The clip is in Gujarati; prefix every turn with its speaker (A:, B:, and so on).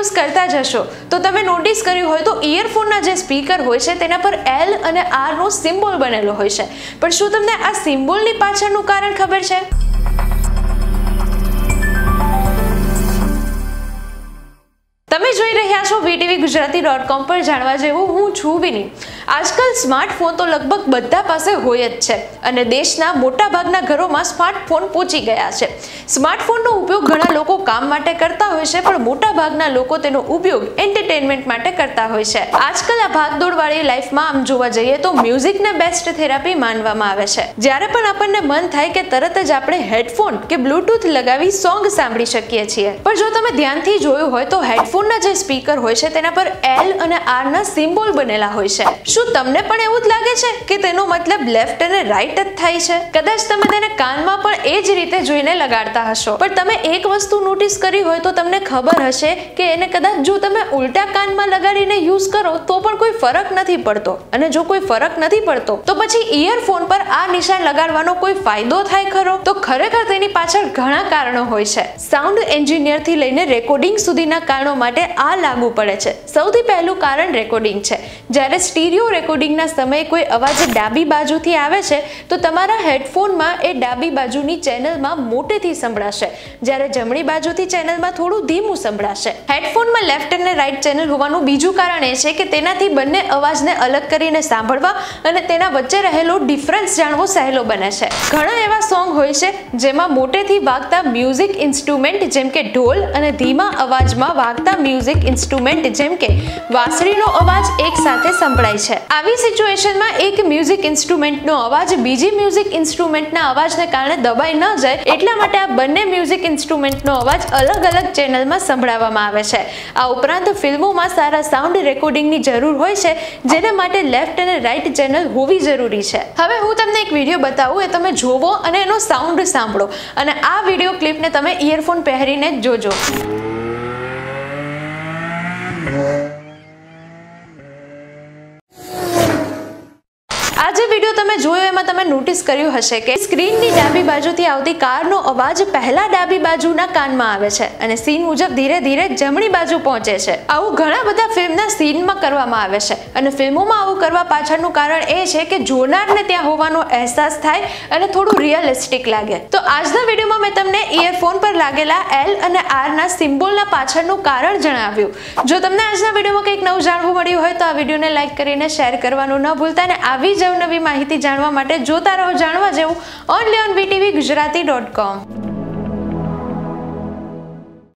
A: યુઝ કરતા જ હશો તો તમે નોટિસ કર્યું હોય તો ઇયરફોનના જે સ્પીકર હોય છે તેના પર L અને R નો સિમ્બોલ બનેલો હોય છે, પણ શું તમને આ સિમ્બોલની પાછળનું કારણ ખબર છે? તમે જોઈ રહ્યા છો vtvgujarati.com પર જાણવા જેવું હું છું વિની। આજકાલ સ્માર્ટફોન તો લગભગ બધા પાસે હોય જ છે અને દેશના મોટાભાગના ઘરોમાં સ્માર્ટફોન પહોંચી ગયા છે। સ્માર્ટફોનનો ઉપયોગ ઘણા લોકો કામ માટે કરતા હોય છે, પણ મોટાભાગના લોકો તેનો ઉપયોગ એન્ટરટેનમેન્ટ માટે કરતા હોય છે। આજકાલ આ ભાગદોડવાળી લાઈફમાં આમ જોવા જઈએ તો મ્યુઝિકને બેસ્ટ થેરાપી માનવામાં આવે છે। જ્યારે પણ આપણને મન થાય કે તરત જ આપણે હેડફોન કે બ્લૂટૂથ લગાવી સોંગ સાંભળી શકીએ છીએ, પણ જો તમે ધ્યાનથી જોયું હોય તો હેડફોનના જે સ્પીકર હોય છે તેના પર L અને R ના સિમ્બોલ બનેલા હોય છે। શું તમને પણ એવું જ લાગે છે કે તેનો મતલબ લેફ્ટ અને રાઈટ જ થાય છે? કદાચ તમે તેને કાનમાં પણ એ જ રીતે જોઈને લગાડતા હશો, પણ તમે એક વસ્તુ નોટિસ કરી હોય તો તમને ખબર હશે કે એને કદાચ જો તમે ઉલટા કાનમાં લગાડીને યુઝ કરો તો પણ કોઈ ફરક નથી પડતો, અને જો કોઈ ફરક નથી પડતો તો પછી ઇયરફોન પર આ નિશાન લગાડવાનો કોઈ ફાયદો થાય ખરો? તો ખરેખર તેની પાછળ ઘણા કારણો હોય છે। સાઉન્ડ એન્જિનિયર થી લઈને રેકોર્ડિંગ સુધીના કારણો માટે આ લાગુ પડે છે। સૌથી પહેલું કારણ રેકોર્ડિંગ છે। જ્યારે સ્ટીરિયો રેકોર્ડિંગના સમયે કોઈ અવાજ ડાબી બાજુથી આવે છે તો તમારા હેડફોનમાં એ ડાબી બાજુની ચેનલમાં મોટેથી સંભળાશે, જ્યારે જમણી બાજુથી ચેનલમાં થોડું ધીમું સંભળાશે। હેડફોનમાં લેફ્ટ અને રાઈટ ચેનલ હોવાનું બીજું કારણ એ છે કે તેનાથી બંને અવાજને અલગ કરીને સાંભળવા અને તેના વચ્ચે રહેલો ડિફરન્સ જાણવો સહેલો બને છે। ઘણા એવા સોંગ હોય છે જેમાં મોટેથી વાગતા મ્યુઝિક ઇન્સ્ટ્રુમેન્ટ જેમ કે ઢોલ અને ધીમા અવાજમાં વાગતા મ્યુઝિક ઇન્સ્ટ્રુમેન્ટ જેમ કે વાંસળીનો અવાજ એક સાથે સંભળાય છે। આવી સિચ્યુએશનમાં એક મ્યુઝિક ઇન્સ્ટ્રુમેન્ટનો અવાજ બીજી મ્યુઝિક ઇન્સ્ટ્રુમેન્ટના અવાજને કારણે દબાઈ ન જાય એટલા માટે આ બંને મ્યુઝિક ઇન્સ્ટ્રુમેન્ટનો અવાજ અલગ અલગ ચેનલમાં સંભળાવવામાં આવે છે। આ ઉપરાંત ફિલ્મોમાં સારા સાઉન્ડ રેકોર્ડિંગની જરૂર હોય છે, જેના માટે લેફ્ટ અને રાઈટ ચેનલ હોવી જરૂરી છે। હવે હું તમને એક વિડીયો બતાવું, એ તમે જોવો અને એનો સાઉન્ડ સાંભળો, અને આ વિડીયો ક્લિપને તમે ઇયરફોન પહેરીને જોજો। આ જે વિડીયો તમે જોયો એમાં તમે નોટિસ કર્યું હશે કે સ્ક્રીનની ડાબી બાજુથી આવતી કારનો અવાજ પહેલા ડાબી બાજુના કાનમાં આવે છે અને સીન મુજબ ધીરે ધીરે જમણી બાજુ પહોંચે છે। આવું ઘણા બધા ફિલ્મના સીનમાં કરવામાં આવે છે, અને ફિલ્મોમાં આવું કરવા પાછળનું કારણ એ છે કે જોનારને ત્યાં હોવાનો અહેસાસ થાય અને થોડું રિયલિસ્ટિક લાગે। તો આજના વિડીયોમાં મેં તમને ઇયરફોન પર લાગેલા L અને R ના સિમ્બોલના પાછળનું કારણ જણાવ્યું। જો તમને આજના વિડીયોમાં કંઈક નવું જાણવું મળ્યું હોય તો આ વિડીયોને લાઈક કરીને શેર કરવાનું ન ભૂલતા, અને આવી જ નવી માહિતી જાણવા માટે જોતા રહો જાણવા જેવું ઓનલી ઓન vtvgujarati.com।